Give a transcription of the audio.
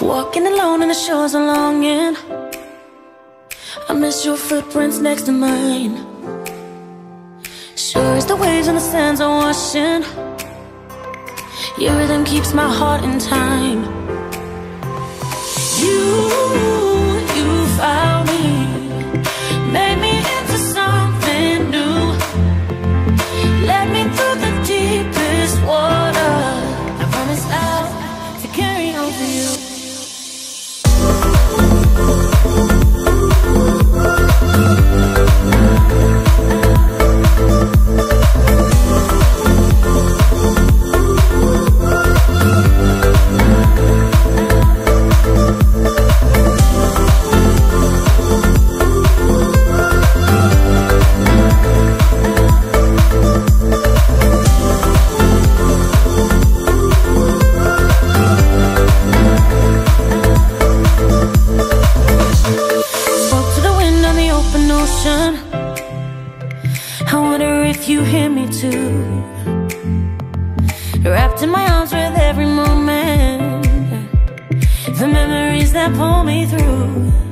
Walking alone on the shores of longing, I miss your footprints next to mine. Sure as the waves and the sands are washing, your rhythm keeps my heart in time. You found me, made me into something new, led me through the deepest water. I promise I'll to carry on for you. I wonder if you hear me too, wrapped in my arms with every moment, the memories that pull me through.